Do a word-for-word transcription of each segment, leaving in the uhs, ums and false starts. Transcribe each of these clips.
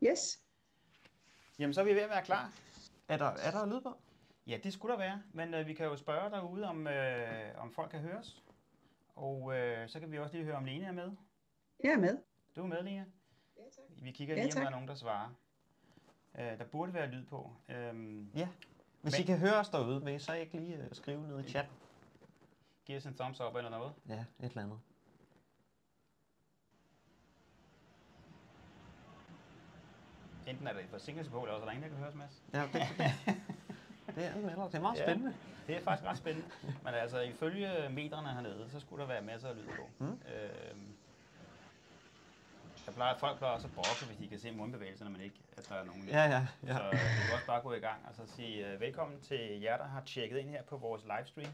Yes. Jamen, så er vi ved at være klar. Er der, er der lyd på? Ja, det skulle der være, men øh, vi kan jo spørge derude, om, øh, om folk kan høres. Og øh, så kan vi også lige høre, om Lene er med. Jeg er med. Du er med, Lene? Ja, tak. Vi kigger Ja, lige, om tak. der er nogen, der svarer. Øh, der burde være lyd på. Øhm, Ja. Hvis Men- I kan høre os derude, vil I så ikke lige uh, skrive ned i chat? Giv os en thumbs up eller noget. Ja, et eller andet. Enten er der et forsinkelse på, eller også er der ingen, der kan høres, Mads. Ja, det, det, er, enten eller. Det er meget Ja. spændende. Det er faktisk ret spændende. Men altså, ifølge meterne hernede, så skulle der være masser af lyd på. Mm. Øhm, jeg plejer, folk plejer også at brokke, hvis de kan se mundbevægelserne, men ikke, at der er nogen lyd. Ja, ja, ja. Så vi kan også bare gå i gang og så sige uh, velkommen til jer, der har tjekket ind her på vores livestream.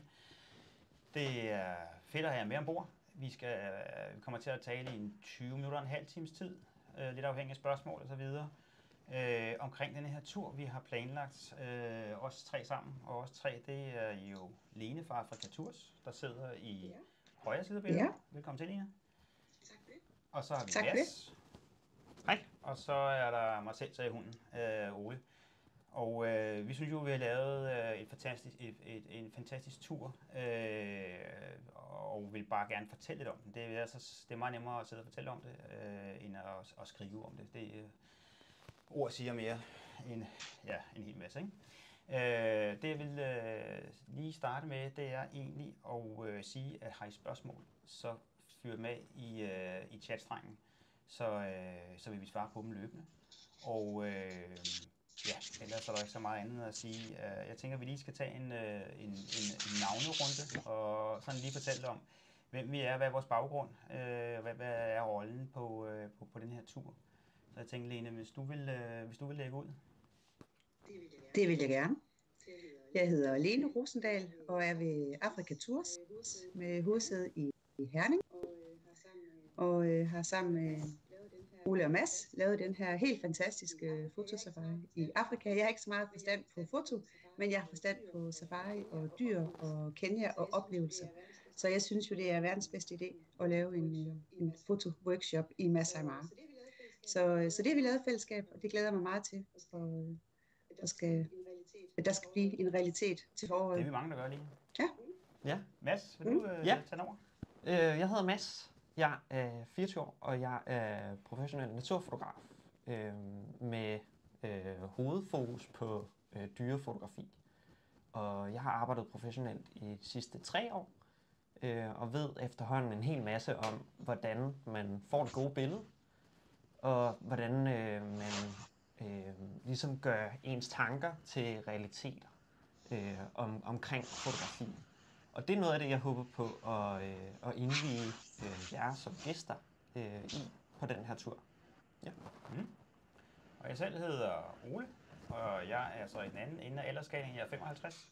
Det er fedt at have jer med ombord. Vi, skal, uh, vi kommer til at tale i en tyve minutter og en halv times tid, uh, lidt afhængig af spørgsmål og så videre, uh, omkring den her tur, vi har planlagt, uh, os tre sammen. Og os tre, det er jo Lene fra Afrika Tours, der sidder i Ja. højre side af billedet. Ja. Velkommen til, Lene. Tak for det. Og så har vi Tak for Mads. Hej. Og så er der mig selv, sagde hunden, øh, Ole. Og øh, vi synes jo, vi har lavet øh, et fantastisk, et, et, en fantastisk tur, øh, og vil bare gerne fortælle lidt om den. Det er, altså, det er meget nemmere at sidde og fortælle om det, øh, end at, at skrive om det. Det øh, ord siger mere end ja, en hel masse, ikke? Øh, det jeg vil øh, lige starte med, det er egentlig at øh, sige, at har I spørgsmål, så fyr med i, øh, i chatstrengen, så, øh, så vil vi svare på dem løbende. Og øh, ja, ellers er der ikke så meget andet at sige. Uh, jeg tænker, at vi lige skal tage en, uh, en, en, en navnerunde og sådan lige fortælle om, hvem vi er, hvad er vores baggrund, uh, hvad, hvad er rollen på, uh, på, på den her tur. Så jeg tænker, Lene, hvis du vil, uh, hvis du vil lægge ud. Det vil jeg gerne. Det vil jeg gerne. Det hedder Jeg hedder Lene Rosendal og er ved Afrika Tours med hovedsæde i i Herning. og øh, har sammen med Og øh, har sammen med lavet den her Ole og Mads lavet den her helt fantastiske fotosafari i Afrika. Jeg har ikke så meget forstand på foto, men jeg har forstand på safari og dyr og Kenya og oplevelser. Så jeg synes jo, det er verdens bedste idé at lave en, øh, en fotoworkshop i Masai Mara. Så det vi lavede i fællesskab. Så, øh, så det har vi lavet i fællesskab, og det glæder jeg mig meget til. Og, øh, Der skal- en realitet. at der skal blive en realitet til Det er foråret. vi mange, der gør lige. Ja. Mads, vil du uh, Ja. tage over? Øh, jeg hedder Mads. Jeg er fireogtyve år, og jeg er professionel naturfotograf øh, med øh, hovedfokus på øh, dyrefotografi. Og jeg har arbejdet professionelt i de sidste tre år, øh, og ved efterhånden en hel masse om, hvordan man får det gode billede, og hvordan øh, man øh, ligesom gør ens tanker til realiteter øh, om, omkring fotografi. Og det er noget af det, jeg håber på at, øh, at indvige øh, jer som gæster øh, i på den her tur. Mm. Og jeg selv hedder Ole, og jeg er så i den anden ende af aldersskalaen. Jeg er femoghalvtreds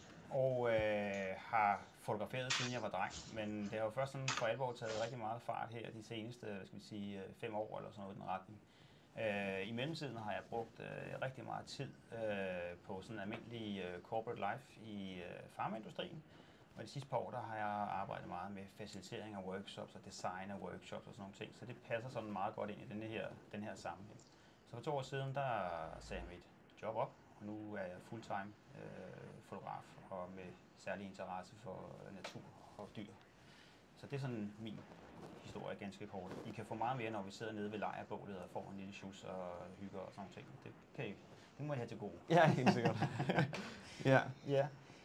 og øh, har fotograferet siden jeg var dreng, men det har jo først sådan for alvor taget rigtig meget fart her de seneste, hvad skal vi sige, fem år eller sådan noget i den retning. Øh, I mellemtiden har jeg brugt øh, rigtig meget tid øh, på sådan almindelig øh, corporate life i øh, farmaindustrien. Og de sidste par år, der har jeg arbejdet meget med facilitering af workshops og design af workshops og sådan nogle ting. Så det passer sådan meget godt ind i denne her, den her sammenhæng. Så for to år siden, der sagde jeg mit job op, og nu er jeg fulltime øh, fotograf og med særlig interesse for natur og dyr. Så det er sådan min historie ganske kort. I kan få meget mere, når vi sidder nede ved lejrbålet og får en lille sjus og hygger og sådan nogle ting. Det, kan I, det må I have til gode. Ja, helt sikkert. ja. Ja.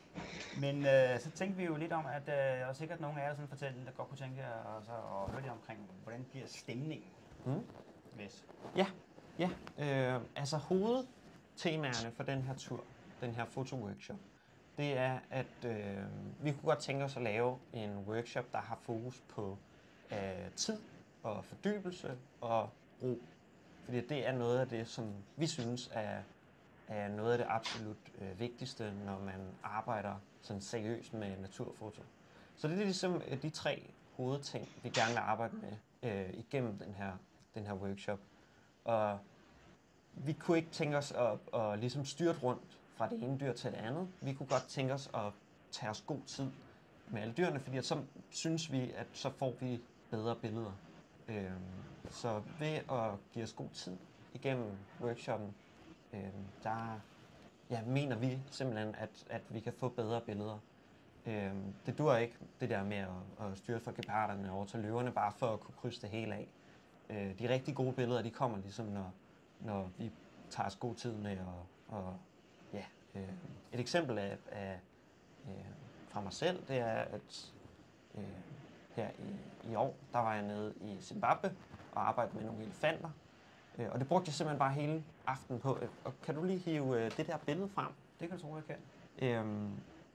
Men øh, så tænkte vi jo lidt om, at øh, der er sikkert nogle af jer, sådan fortælle, der godt kunne tænke jer altså, at høre lidt omkring, hvordan bliver stemningen, Mm. Mads? Ja, ja. Øh, altså hovedtemaerne for den her tur, den her fotoworkshop, det er, at øh, vi kunne godt tænke os at lave en workshop, der har fokus på øh, tid og fordybelse og ro. Fordi det er noget af det, som vi synes er, er noget af det absolut øh, vigtigste, når man arbejder sådan seriøst med naturfoto. Så det er ligesom øh, de tre hovedting, vi gerne vil arbejde med øh, igennem den her, den her workshop. Og vi kunne ikke tænke os at, at ligesom styrte rundt fra det ene dyr til det andet. Vi kunne godt tænke os at tage os god tid med alle dyrene, fordi at så synes vi, at så får vi bedre billeder. Øhm, så ved at give os god tid igennem workshoppen, øh, der ja, mener vi simpelthen, at, at vi kan få bedre billeder. Øh, det dur ikke, det der med at, at styre fra geparderne over til løverne, bare for at kunne krydse det hele af. Øh, de rigtig gode billeder, de kommer ligesom, når, når vi tager os god tid med at, og, ja, øh, et eksempel af, af øh, fra mig selv, det er, at øh, her i, i år, der var jeg nede i Zimbabwe og arbejdede med nogle elefanter. Øh, og det brugte jeg simpelthen bare hele aftenen på. Og kan du lige hive øh, det der billede frem? Det kan du tro, jeg kan. Øhm,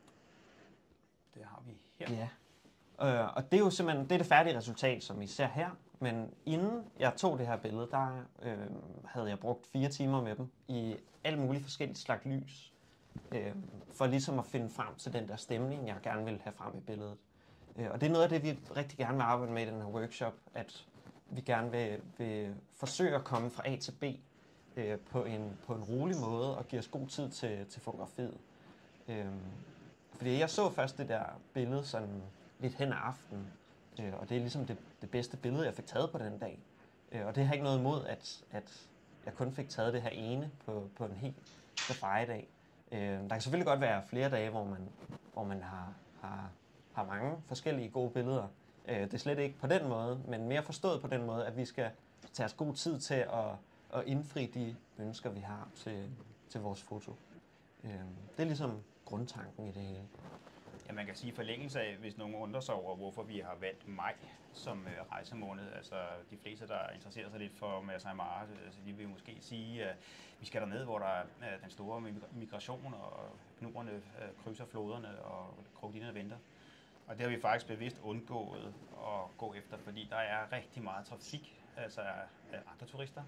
Det har vi her. ja. Øh, og det er jo simpelthen det, er det færdige resultat, som I ser her. Men inden jeg tog det her billede, der øh, havde jeg brugt fire timer med dem i alle mulige forskellige slags lys. Øh, for ligesom at finde frem til den der stemning, jeg gerne vil have frem i billedet. Øh, og det er noget af det, vi rigtig gerne vil arbejde med i den her workshop, at vi gerne vil, vil forsøge at komme fra A til B øh, på, en, på en rolig måde og give os god tid til, til fotografiet. Øh, fordi jeg så først det der billede sådan lidt hen ad aftenen, øh, og det er ligesom det, det bedste billede, jeg fik taget på den dag. Øh, og det har ikke noget imod, at, at jeg kun fik taget det her ene på, på en helt safari-dag. Øh, der kan selvfølgelig godt være flere dage, hvor man, hvor man har, har, har mange forskellige gode billeder. Øh, det er slet ikke på den måde, men mere forstået på den måde, at vi skal tage os god tid til at, at indfri de ønsker, vi har til, til vores foto. Øh, det er ligesom grundtanken i det hele. Ja, man kan sige forlængelse af, hvis nogen undrer sig over, hvorfor vi har valgt maj som øh, rejsemåned. Altså de fleste, der interesserer sig lidt for Masai Mara, altså, de vil måske sige, at vi skal derned, hvor der er øh, den store migration, og gnuerne øh, krydser floderne, og krokodillerne venter. Og det har vi faktisk bevidst undgået at gå efter, fordi der er rigtig meget trafik, altså af andre turister.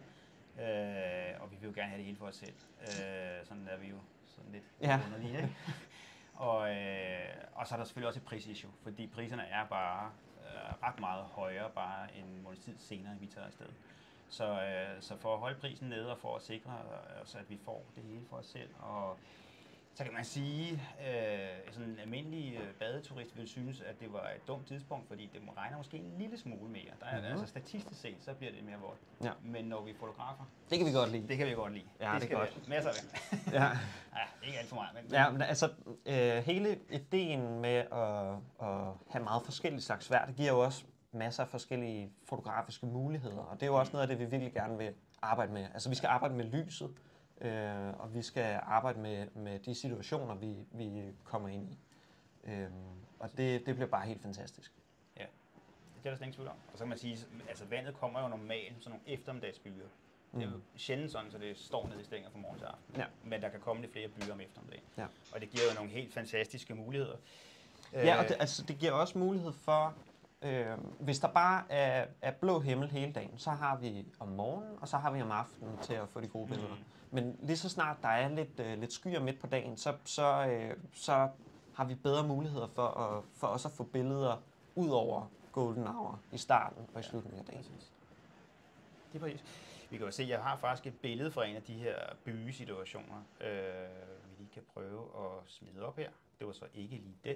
Øh, og vi vil jo gerne have det hele for os selv. Øh, sådan er vi jo sådan lidt Ja. underlige, ikke? Og, øh, og så er der selvfølgelig også et prisissue, fordi priserne er bare øh, ret meget højere bare en måneds tid senere, end vi tager afsted. Så, øh, så for at holde prisen nede og for at sikre, altså, at vi får det hele for os selv. Og så kan man sige, øh, sådan en almindelig øh, badeturist vil synes, at det var et dumt tidspunkt, fordi det må regne måske en lille smule mere. Der er, mm-hmm. Altså statistisk set, så bliver det mere vådt. Ja. Men når vi fotografer, Det kan vi godt lide. det kan vi godt lide. Ja, det er skal godt. være masser af vand. Ja. Ja, ikke alt for meget, men Ja, men altså øh, hele ideen med at, at have meget forskellige slags vejr, det giver jo også masser af forskellige fotografiske muligheder, og det er jo også noget af det, vi virkelig gerne vil arbejde med. Altså vi skal arbejde med lyset, øh, og vi skal arbejde med, med de situationer, vi, vi kommer ind i. Øh, og det, det bliver bare helt fantastisk. ja, det er der slet ingen tvivl om. Og så kan man sige, altså vandet kommer jo normalt sådan nogle eftermiddagsbyer. Det er jo sjældent sådan, så det står ned i stænger fra morgen til aften. Ja. Men der kan komme lidt flere byer om eftermiddagen. Ja. Og det giver jo nogle helt fantastiske muligheder. Ja, og det, altså, det giver også mulighed for, øh, hvis der bare er, er blå himmel hele dagen, så har vi om morgenen, og så har vi om aftenen til at få de gode billeder. Mm. Men lige så snart der er lidt, øh, lidt skyer midt på dagen, så, så, øh, så har vi bedre muligheder for, at, for også at få billeder ud over golden hour i starten og i slutningen af dagen. Det er præcis. Vi kan jo se, at jeg har faktisk et billede fra en af de her bøgesituationer, øh, vi lige kan prøve at smide op her. Det var så ikke lige den.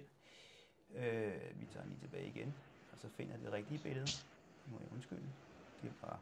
Øh, vi tager den lige tilbage igen, og så finder jeg det rigtige billede. Må jeg undskylde. Det var...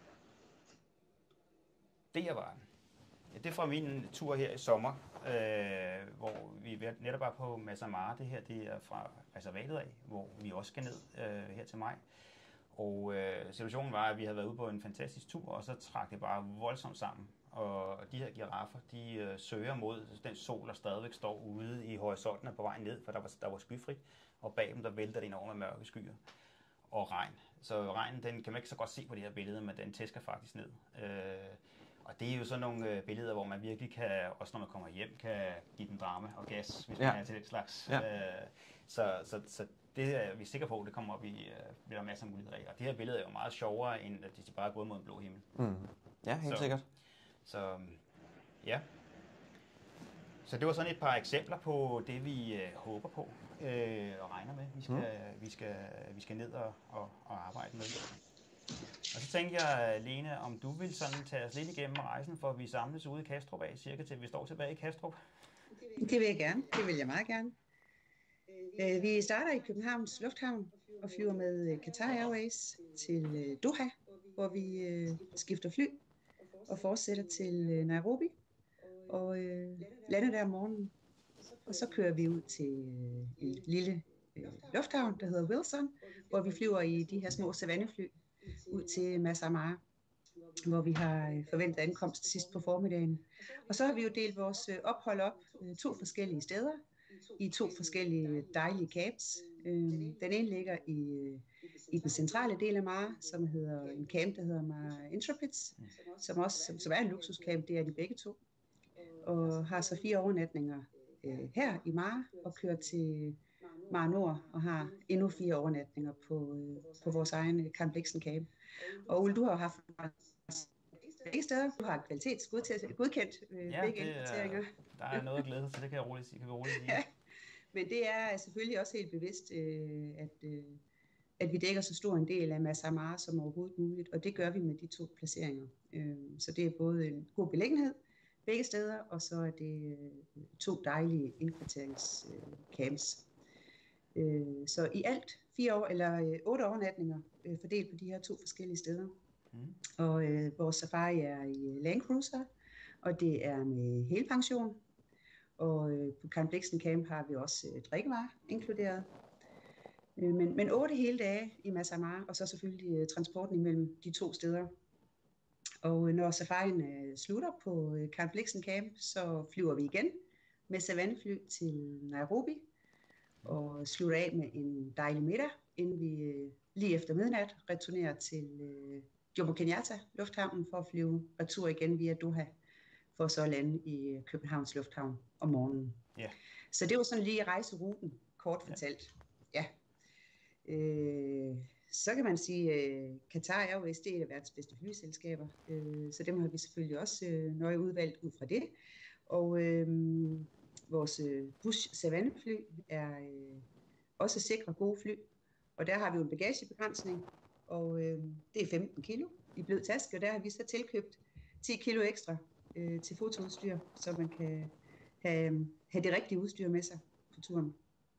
Det her var den. Ja, det er fra min tur her i sommer, øh, hvor vi netop var på Masai Mara. Det her det er fra reservatet af, hvor vi også skal ned øh, her til maj. Og øh, situationen var, at vi havde været ude på en fantastisk tur, og så trak det bare voldsomt sammen. Og de her giraffer, de øh, søger mod den sol, der stadigvæk står ude i horisonten og på vej ned, for der var, der var skyfrit. Og bag dem, der vælter det ind over med mørke skyer og regn. Så regnen, den kan man ikke så godt se på det her billede, men den tæsker faktisk ned. Øh, og det er jo sådan nogle øh, billeder, hvor man virkelig kan, også når man kommer hjem, kan give den drama og gas, hvis Ja. man er til den slags. Ja. Øh, så, så, så det er vi sikre på, at det kommer op i, øh, bliver der masser af muligheder af. Og det her billede er jo meget sjovere, end at de bare er gået mod en blå himmel. Mm. Ja, helt Så- sikkert. Så ja. Så det var sådan et par eksempler på det, vi øh, håber på øh, og regner med, vi skal, mm. vi skal, vi skal ned og, og, og arbejde med. Og så tænkte jeg, Lene, om du vil sådan tage os lidt igennem rejsen, for vi samles ude i Kastrup af, cirka til vi står tilbage i Kastrup. Det vil jeg gerne. Det vil jeg meget gerne. Øh, Vi starter i Københavns Lufthavn og flyver med øh, Qatar Airways til øh, Doha, hvor vi øh, skifter fly og fortsætter til øh, Nairobi og øh, lander der om morgenen. Og så kører vi ud til øh, en lille øh, lufthavn, der hedder Wilson, hvor vi flyver i de her små savannefly ud til Masai Mara, hvor vi har øh, forventet ankomst sidst på formiddagen. Og så har vi jo delt vores øh, ophold op øh, to forskellige steder, i to forskellige dejlige camps. Øh, den ene ligger i, øh, i den centrale del af Mara, som hedder en camp, der hedder Mara Intrepids, som, også, som, som er en luksuscamp, det er de begge to, og har så fire overnatninger øh, her i Mara, og kører til Mara Nord og har endnu fire overnatninger på, øh, på vores egen Camp Blixen camp. Og Ole, du har haft begge steder. Du har kvalitetsgodkendt øh, Ja, begge det, indkvarteringer. der er noget at glæde, så det kan jeg roligt sige. Kan vi roligt sige. Ja, men det er selvfølgelig også helt bevidst, øh, at, øh, at vi dækker så stor en del af Masai Mara som overhovedet muligt, og det gør vi med de to placeringer. Øh, så det er både en god beliggenhed begge steder, og så er det øh, to dejlige indkvarteringscamps. Øh, øh, så i alt fire år, eller øh, otte overnatninger øh, fordelt på de her to forskellige steder. Mm. Og øh, vores safari er i Land Cruiser, og det er med hele pension. Og øh, på Camp Blixen Camp har vi også øh, drikkevarer inkluderet. Øh, men, men otte hele dage i Masai Mara, og så selvfølgelig øh, transporten imellem de to steder. Og øh, når safarien øh, slutter på øh, Camp Blixen Camp, så flyver vi igen med savannefly til Nairobi, og slutter af med en dejlig middag, inden vi øh, lige efter midnat returnerer til øh, Jomo Kenyatta lufthavnen for at flyve retur igen via Doha, for så at lande i Københavns Lufthavn om morgenen. Yeah. Så det var sådan lige rejseruten, kort fortalt. Ja. Øh, så kan man sige, at øh, Qatar Airways, det er et af verdens bedste flyselskaber, øh, så dem har vi selvfølgelig også øh, nøje udvalgt ud fra det. Og øh, vores øh, Bush Savannefly er øh, også sikre gode fly, og der har vi jo en bagagebegrænsning, og øh, det er femten kilo i blød taske, og der har vi så tilkøbt ti kilo ekstra øh, til fotoudstyr, så man kan have, have det rigtige udstyr med sig på turen.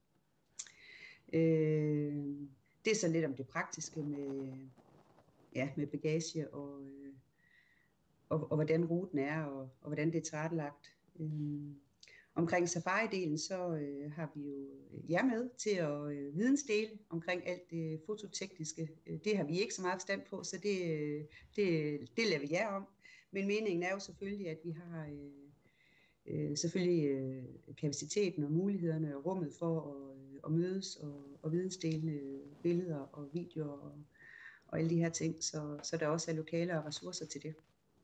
Øh, det er så lidt om det praktiske med, ja, med bagage og, øh, og, og hvordan ruten er, og, og hvordan det er tilrettelagt. Øh, omkring safari-delen, så øh, har vi jo jer med til at øh, vidensdele omkring alt det fototekniske. Det har vi ikke så meget forstand på, så det, det, det lader vi jer om. Men meningen er jo selvfølgelig, at vi har øh, øh, selvfølgelig øh, kapaciteten og mulighederne og rummet for at, øh, at mødes og, og vidensdele billeder og videoer og, og alle de her ting, så, så der også er lokaler og ressourcer til det.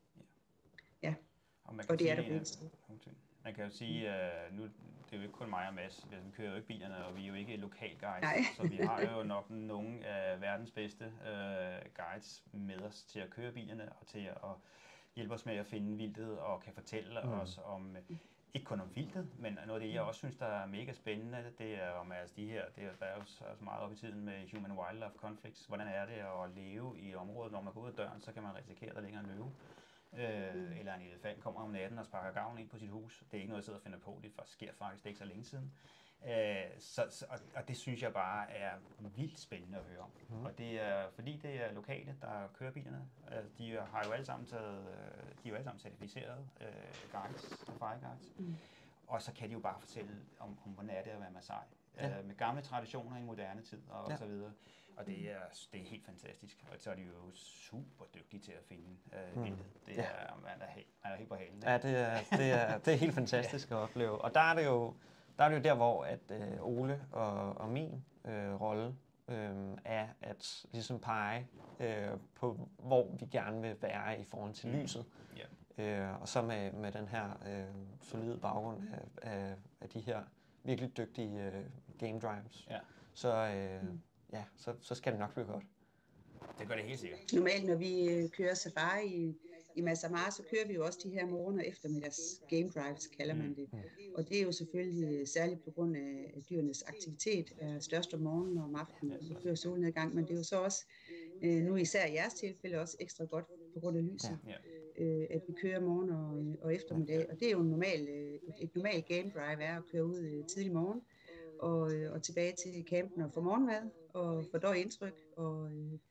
Ja, og, man og det sige, er der bedst. Man kan jo sige, at uh, nu det er jo ikke kun mig og Mads, vi kører jo ikke bilerne, og vi er jo ikke lokalguides, Nej. så vi har jo nok nogle af verdens bedste uh, guides med os til at køre bilerne og til at hjælpe os med at finde vildtet og kan fortælle mm. os om, ikke kun om vildtet, men noget af det, jeg også synes, der er mega spændende, det er om altså de her, det er, der er jo så meget op i tiden med human-wildlife conflicts. Hvordan er det at leve i området, når man går ud af døren, så kan man risikere, at der ligger en løve. Øh, eller en elefant kommer om natten og sparker gavn ind på sit hus. Det er ikke noget, jeg sidder og finder på. Det sker faktisk, det er ikke så længe siden. Øh, så, så, og, og det synes jeg bare er vildt spændende at høre om. Mm. Og det er, fordi det er lokale, der kører bilerne. Altså, de har jo alle sammen taget, de er jo alle sammen certificerede øh, guides, safari guides. Mm. Og så kan de jo bare fortælle om, om hvordan er det at være Masai. Ja. Øh, med gamle traditioner i moderne tid og, ja. og så videre. Og det er, det er helt fantastisk. Og så er de jo super dygtige til at finde øh, mm. vildtet. Det er, ja. man, er helt, man er helt på halen. Ja, det er, det er, det er helt fantastisk ja. at opleve. Og der er det jo der, er det jo der hvor at, øh, Ole og, og min øh, rolle øh, er at ligesom pege øh, på, hvor vi gerne vil være i forhold til mm. lyset. Yeah. Øh, og så med, med den her øh, solide baggrund af, af, af de her virkelig dygtige øh, game drives. Yeah. Så øh, mm. ja, så, så skal det nok blive godt. Det gør det helt sikkert. Normalt, når vi kører safari i, i Masai Mara, så kører vi jo også de her morgen- og eftermiddags game drives, kalder man det. Mm. Og det er jo selvfølgelig særligt på grund af dyrenes aktivitet, er størst om morgenen og om aftenen, og før solnedgang, men det er jo så også, øh, nu især i jeres tilfælde, også ekstra godt på grund af lyset, ja. øh, at vi kører morgen og, og eftermiddag. Og det er jo en normal, et, et normalt game drive er at køre ud øh, tidlig morgen, og, og tilbage til campen og få morgenmad og få dårlig indtryk og,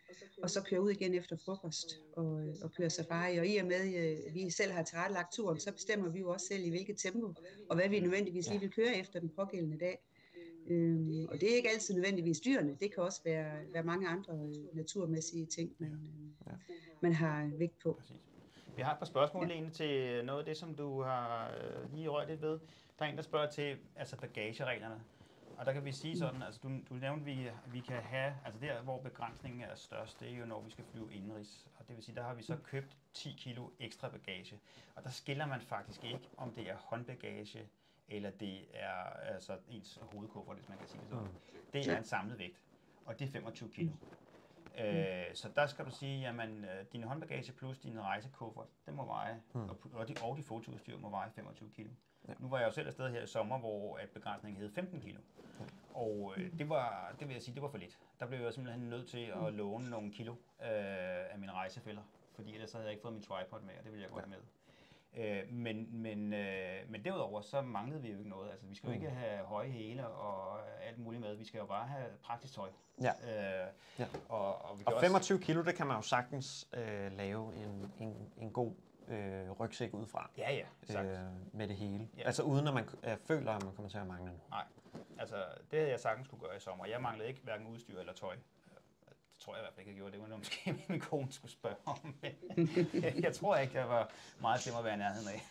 og så køre ud igen efter frokost og, øh, og køre safari. Og i og med, at vi selv har tilrettelagt turen, så bestemmer vi jo også selv i hvilket tempo, og hvad vi nødvendigvis lige vil køre efter den pågældende dag. Øhm, og det er ikke altid nødvendigvis dyrene, det kan også være, være mange andre øh, naturmæssige ting, man, øh, man har vægt på. Præcis. Vi har et par spørgsmål, ja. Lene, til noget af det, som du har øh, lige rørt lidt ved. Der er en, der spørger til altså bagagereglerne. Og der kan vi sige sådan, altså du, du nævnte, at vi, vi kan have, altså der, hvor begrænsningen er størst, det er jo, når vi skal flyve indenrigs. Og det vil sige, der har vi så købt ti kilo ekstra bagage. Og der skiller man faktisk ikke, om det er håndbagage, eller det er altså ens hovedkuffert, hvis man kan sige det sådan. Det er en samlet vægt, og det er femogtyve kilo. Mm. Øh, så der skal du sige, jamen din håndbagage plus din rejsekuffert, det må veje, mm. og, og, de, og de fotoudstyr må veje femogtyve kilo. Ja. Nu var jeg jo selv afsted her i sommer, hvor at begrænsningen hed femten kilo. Ja. Og øh, det var, det vil jeg sige, det var for lidt. Der blev jeg simpelthen nødt til at mm. låne nogle kilo øh, af mine rejsefælder, fordi ellers havde jeg ikke fået min tripod med, og det ville jeg godt have med. Øh, men, men, øh, men derudover så manglede vi jo ikke noget. Altså, vi skal jo ikke have høje hæle og alt muligt med. Vi skal jo bare have praktisk tøj. Ja. Øh, ja. Og, og, vi og femogtyve kilo, det kan man jo sagtens øh, lave en, en, en god øh, rygsæk ud fra. Ja, ja. Sagtens. Øh, med det hele. Ja. Altså uden at man øh, føler, at man kommer til at mangle noget. Nej, altså det havde jeg sagtens kunne gøre i sommer. Jeg manglede ikke hverken udstyr eller tøj. Det tror jeg i hvert fald ikke, jeg gjorde. Det var noget, måske min kone skulle spørge om. Men jeg tror ikke, jeg var meget til at være i nærheden af.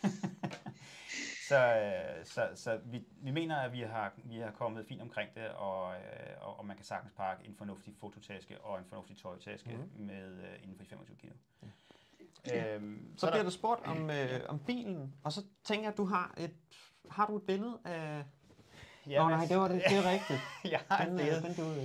så så, så vi, vi mener, at vi har, vi har kommet fint omkring det, og, og, og man kan sagtens pakke en fornuftig fototaske og en fornuftig tøjtaske mm-hmm. med uh, inden for femogtyve kilo. Ja. Øhm, så, så bliver der spurgt om, øh, om bilen, og så tænker jeg, at du har et, har du et billede af... Ja, Nå nej, det var det, det er rigtigt. Jeg har den, et billede. Den, den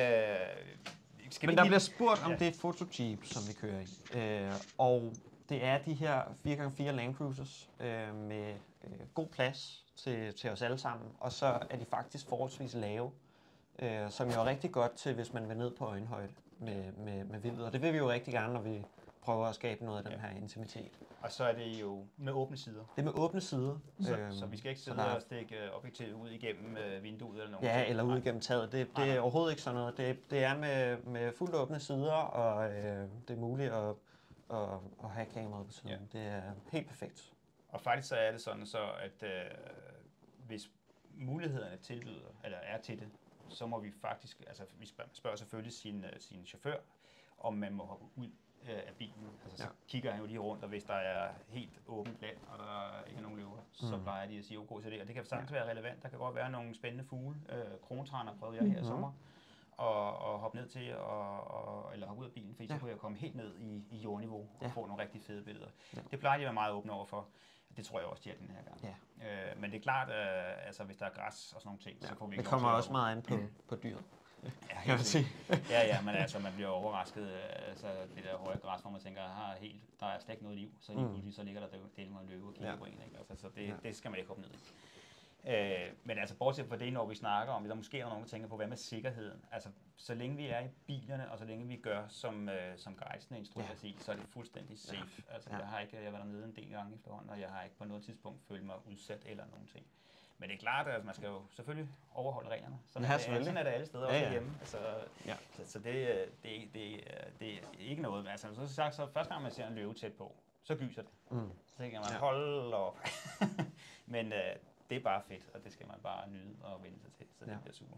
øh, Men der lige... bliver spurgt, om ja. det er et fotojeep, som vi kører i. Øh, og det er de her fire gange fire Land Cruisers øh, med øh, god plads til, til os alle sammen. Og så er de faktisk forholdsvis lave, øh, som jo er rigtig godt til, hvis man vil ned på øjenhøjde med, med, med vildt. Og det vil vi jo rigtig gerne, når vi prøver at skabe noget af den her intimitet. Og så er det jo med åbne sider. Det er med åbne sider. Så, øhm, så vi skal ikke sidde der... og stikke objektivet ud igennem øh, vinduet eller noget. Ja, eller ud igennem taget. Det, det er overhovedet ikke sådan noget. Det, det er med, med fuldt åbne sider, og øh, det er muligt at, at, at have kameraet på siden. Ja. Det er helt perfekt. Og faktisk så er det sådan, så at øh, hvis mulighederne tilbyder, eller er til det, så må vi faktisk, altså vi spørger selvfølgelig sin, sin chauffør, om man må hoppe ud af bilen. Altså, så ja. kigger han jo lige rundt, og hvis der er helt åbent land, og der ikke er nogen løver, mm. så plejer de at sige ok til det. Og det kan sagtens være relevant. Der kan godt være nogle spændende fugle. Øh, Krontræner prøvede jeg her i mm. sommer, og, og hoppe ned til, og, og, eller hoppe ud af bilen, fordi ja. så kunne jeg komme helt ned i, i jordniveau og ja. få nogle rigtig fede billeder. Ja. Det plejer de at være meget åbne over for. Det tror jeg også, de er den her gang. Ja. Øh, men det er klart, øh, altså hvis der er græs og sådan nogle ting, ja. så får vi ikke det kommer også meget an på, på dyret. Ja, jeg vil sige. ja, ja, men altså man bliver overrasket, altså det der høje græs, hvor man tænker, har helt, der er slet ikke noget liv, så lige pludselig så ligger der del med en løve og kigger ja. på en, ikke? Altså, så det, ja. det skal man ikke hoppe ned i. Øh, men altså bortset fra det, når vi snakker om det, der måske er nogen, der tænker på, hvad med sikkerheden? Altså så længe vi er i bilerne, og så længe vi gør, som, øh, som guidesene instruerer ja. sig, så er det fuldstændig safe. Ja. Altså ja. jeg har ikke, jeg har været dernede en del gange efterhånden, og jeg har ikke på noget tidspunkt følt mig udsat eller nogen ting. Men det er klart, at man skal jo selvfølgelig overholde reglerne. Sådan, ja, er, det, sådan er det alle steder, også ja, ja. hjemme. Altså, ja. Så, så det, det, det, det er ikke noget. Altså, så sagt, så første gang man ser en løve tæt på, så gyser det. Mm. Så tænker man, hold op. Men øh, det er bare fedt, og det skal man bare nyde og vende sig til. Så det ja. bliver super.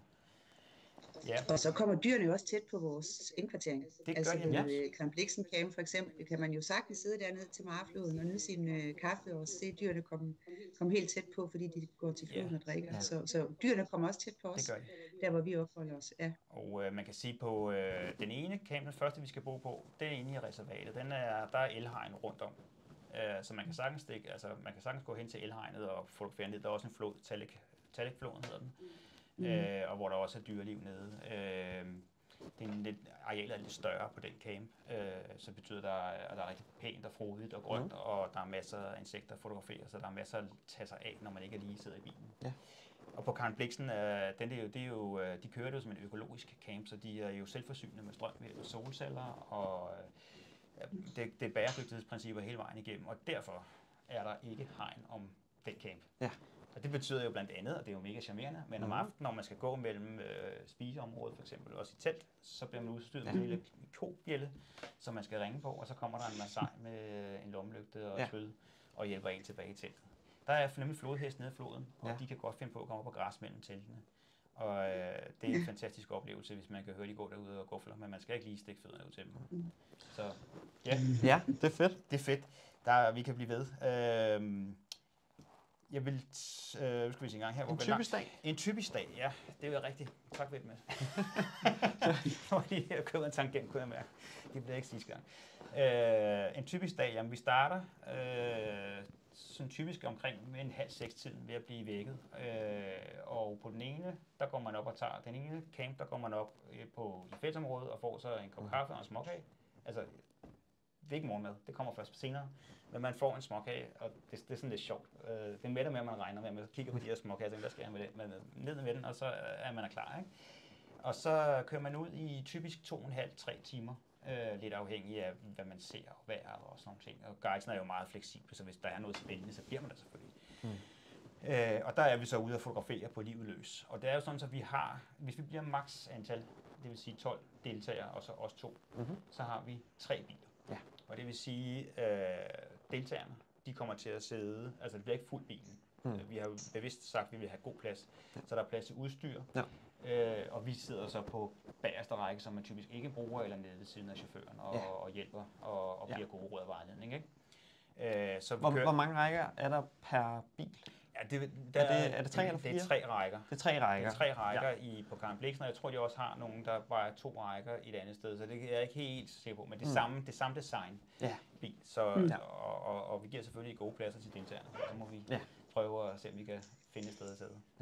Ja. Og så kommer dyrene jo også tæt på vores indkvartering. Det altså gør de, ja. ved Camp Blixen Camp for eksempel, kan man jo sagtens sidde dernede til Marefloden og nyde sin øh, kaffe og se dyrene komme, komme helt tæt på, fordi de går til floden ja. og drikker. Ja. Så, så dyrene kommer også tæt på os, det gør de. Der hvor vi opholder os. Ja. Og øh, man kan sige på øh, den ene camp, den første vi skal bo på, det er inde i reservatet. Den er, der er elhegn rundt om. Uh, så man kan sagtens stikke, altså man kan sagtens gå hen til elhegnet og fotografere ned. Der er også en flod, Talik, Talikfloden hedder den. Mm. Øh, og hvor der også er dyreliv nede. Øh, det er en lidt, arealet er lidt større på den camp, øh, så betyder der, at der er rigtig pænt og frodigt og grønt, mm. og der er masser af insekter at fotografere, så der er masser at tage sig af, når man ikke lige sidder i bilen. Ja. Og på Camp Blixen, øh, den er jo, det er jo, de kører det jo som en økologisk camp, så de er jo selvforsynende med strøm ved solceller, og øh, det, det er bæredygtighedsprincipper hele vejen igennem, og derfor er der ikke hegn om den camp. Ja. Og det betyder jo blandt andet, og det er jo mega charmerende, men om Mhm. aftenen, når man skal gå mellem øh, spiseområdet for eksempel, også i telt, så bliver man udstyret med Ja. en lille kobjælle, som man skal ringe på, og så kommer der en massaj med en lommelygte og Ja. et spyd, og hjælper en tilbage i teltet. Der er nemlig flodhest nede i floden, og Ja. de kan godt finde på at komme på græs mellem teltene. Og øh, det er en fantastisk oplevelse, hvis man kan høre, de går derude og gufler, men man skal ikke lige stikke fødderne ud til dem. Så ja, Ja, det er fedt. det er fedt. Der, vi kan blive ved. Øhm, jeg vil, t- øh, nu skal vi se en gang her. hvor En vi er typisk langt. dag. En typisk dag, ja. Det er jo rigtigt. Tak ved med. Jeg var lige her og købe en tangent, kunne jeg mærke. Det bliver ikke sidste gang. Øh, en typisk dag, jamen vi starter øh, sådan typisk omkring en halv seks tiden ved at blive vækket. Øh, og på den ene, der går man op og tager, den ene camp, der går man op øh, på i fællesområdet og får så en kop kaffe og en småkage. Altså, det er ikke morgenmad, det kommer først senere. Men man får en småkage, og det, det er sådan lidt sjovt. Øh, det mætter med, at man regner med, at man kigger på de her småkager, og tænker, hvad skal jeg med det? Men øh, ned med den, og så er man er klar, ikke? Og så kører man ud i typisk to og en halv, tre timer. Øh, lidt afhængig af, hvad man ser og vejr og sådan nogle ting. Og guidesen er jo meget fleksibel, så hvis der er noget spændende, så bliver man der selvfølgelig. Mm. Øh, og der er vi så ude og fotografere på livet løs. Og det er jo sådan, at vi har, hvis vi bliver maks antal, det vil sige tolv deltagere, og så os to, Mhm. så har vi tre biler. Ja. Og det vil sige, øh, deltagerne, de kommer til at sidde, altså det bliver ikke fuld bilen. Mm. Mm. Vi har jo bevidst sagt, at vi vil have god plads, ja. Så der er plads til udstyr. Ja. Øh, og vi sidder så på bagerste række, som man typisk ikke bruger, eller nede ved siden af chaufføren og, Ja. og hjælper og, og Ja. giver gode råd og vejledning. Ikke? Øh, så vi Hvor, kører, hvor mange rækker er der per bil? ja, det, der, er det- er det tre eller Det er fire? tre rækker. Det er tre Det rækker. er tre rækker ja. i, på Karen Blixen, og jeg tror, de også har nogen, der bare er to rækker i et andet sted, så det er jeg ikke helt sikker på, men det er Mm. samme, det er samme design Ja. bil, så, Mm. og, og, og vi giver selvfølgelig gode pladser til deltagerne, så må vi Ja. prøve at se, om vi kan finde et sted at sidde. Ja.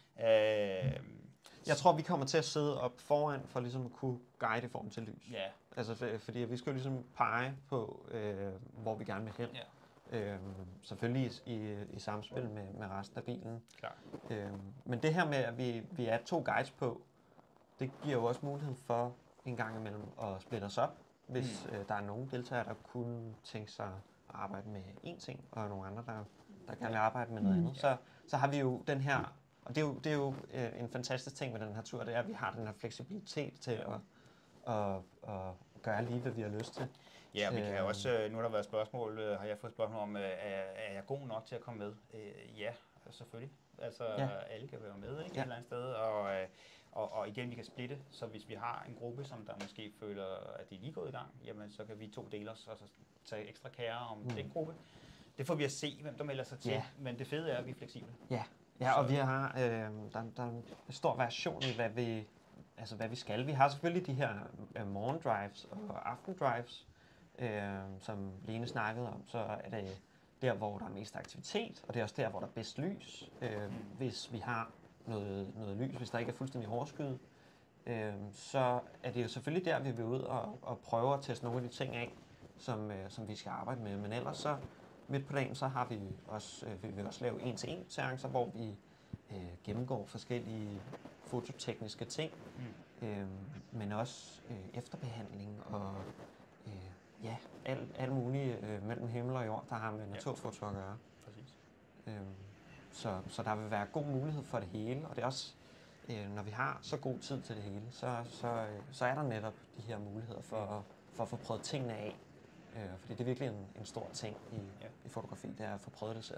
Øh, Jeg tror, vi kommer til at sidde op foran, for ligesom at kunne guide i form til lys. ja, Altså, for, fordi vi skal jo ligesom pege på, øh, hvor vi gerne vil hen. ja, Øhm, selvfølgelig i, i, i samspil med, med resten af bilen. klar. Øhm, men det her med, at vi, vi er to guides på, det giver jo også mulighed for en gang imellem at splitte os op, hvis mm. øh, der er nogle deltagere, der kunne tænke sig at arbejde med én ting, og nogle andre, der, der gerne vil arbejde med noget Mm. andet. Så, så har vi jo den her, og det er jo, det er jo øh, en fantastisk ting med den her tur, det er, at vi har den her fleksibilitet til at, at, at gøre lige, hvad vi har lyst til. Ja, og vi kan Øh. også, øh, nu har der været spørgsmål, øh, har jeg fået spørgsmål om, øh, er, er jeg god nok til at komme med? Øh, ja, selvfølgelig. Altså, Ja. ja. alle kan være med, ikke? Ja. Et eller andet sted, og, øh, og, og igen, vi kan splitte, så hvis vi har en gruppe, som der måske føler, at de er lige gået i gang, jamen så kan vi to dele os, og så tage ekstra kære om Mm. mm. den gruppe. Det får vi at se, hvem der melder sig til, Ja. men det fede er, at vi er fleksible. Ja, ja og Så- vi har, øh, der, der er en stor variation i, hvad vi, altså, hvad vi skal. Vi har selvfølgelig de her øh, morgendrives og aftendrives, øh, som Lene snakkede om. Så er det der, hvor der er mest aktivitet, og det er også der, hvor der er bedst lys. Øh, hvis vi har noget, noget lys, hvis der ikke er fuldstændig overskyet, øh, så er det jo selvfølgelig der, vi vil ud og, og prøve at teste nogle af de ting af, som, øh, som vi skal arbejde med. Men ellers så midt på dagen, så har vi også, øh, vi vil også lave en-til-en seancer, hvor vi øh, gennemgår forskellige fototekniske ting, Mm. øh, men også øh, efterbehandling og øh, ja, alt, alt muligt øh, mellem himmel og jord, der har med naturfoto at gøre. Præcis. Øh, så, så der vil være god mulighed for det hele, og det er også, øh, når vi har så god tid til det hele, så, så, øh, så er der netop de her muligheder for, at, for at få prøvet tingene af. Øh, fordi det er virkelig en, en stor ting i, Ja. i fotografi, det er at få prøvet det selv.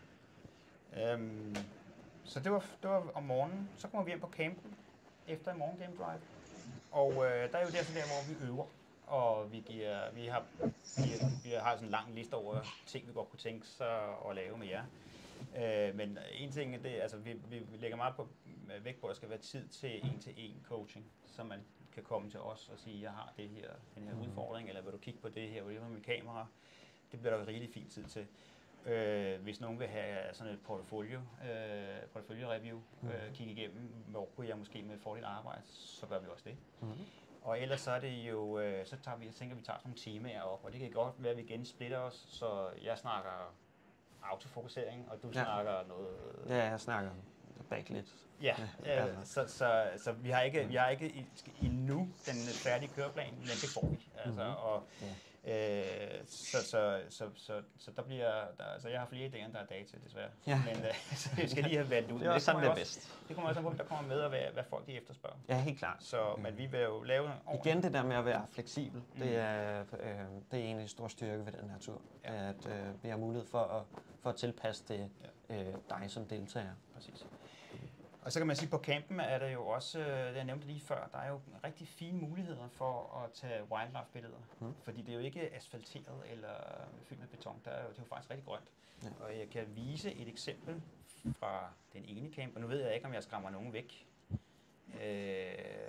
Øhm, så det var, det var om morgenen. Så kommer vi hjem på campen efter en morgen game drive. Og øh, der er jo der, der, hvor vi øver. Og vi, giver, vi, har, vi, vi har sådan en lang liste over ting, vi godt kunne tænke sig at lave med jer. Øh, men en ting er det, altså vi, vi lægger meget på, vægt på, at der skal være tid til en-til-en coaching, så man kan komme til os og sige, jeg har det her, den her udfordring, eller vil du kigge på det her, vil du med kamera? Det bliver der rigtig fin tid til. Øh, hvis nogen vil have sådan et portfolio, øh, portfolio review, øh, kigge igennem, hvor kunne jeg måske med fordel arbejde, så gør vi også det. Mm-hmm. Og ellers så er det jo, øh, så tager vi, jeg tænker, vi tager sådan nogle temaer op, og det kan godt være, at vi igen splitter os, så jeg snakker autofokusering, og du Ja. snakker noget... Ja, jeg snakker back lidt. Ja, Ja, øh, så, så, så vi har ikke, vi har ikke i- endnu den færdige køreplan, men det får vi. Altså, Mhm. og, øh, så, så, så, så, så der bliver, der, altså jeg har flere idéer, end der er dage til, desværre. Ja. Men øh, så jeg skal lige have valgt ud. Det er Men også sådan, det kommer er jo også- bedst. Det kommer også an på, hvad der kommer med, og hvad, hvad folk de efterspørger. Ja, helt klart. Så, men vi vil jo lave en ordentlig- Igen det der med at være fleksibel, Mm. det, er, øh, det er en af de store styrker ved den her tur. Ja. At øh, vi har mulighed for at, for at tilpasse det øh, dig som deltager. Præcis. Og så kan man sige, at på campen er der jo også, øh, det jeg nævnte lige før, der er jo rigtig fine muligheder for at tage wildlife-billeder. Mm. Fordi det er jo ikke asfalteret eller fyldt med beton, der er jo, det er jo faktisk rigtig grønt. Ja. Og jeg kan vise et eksempel fra den ene camp, og nu ved jeg ikke, om jeg skræmmer nogen væk. Øh,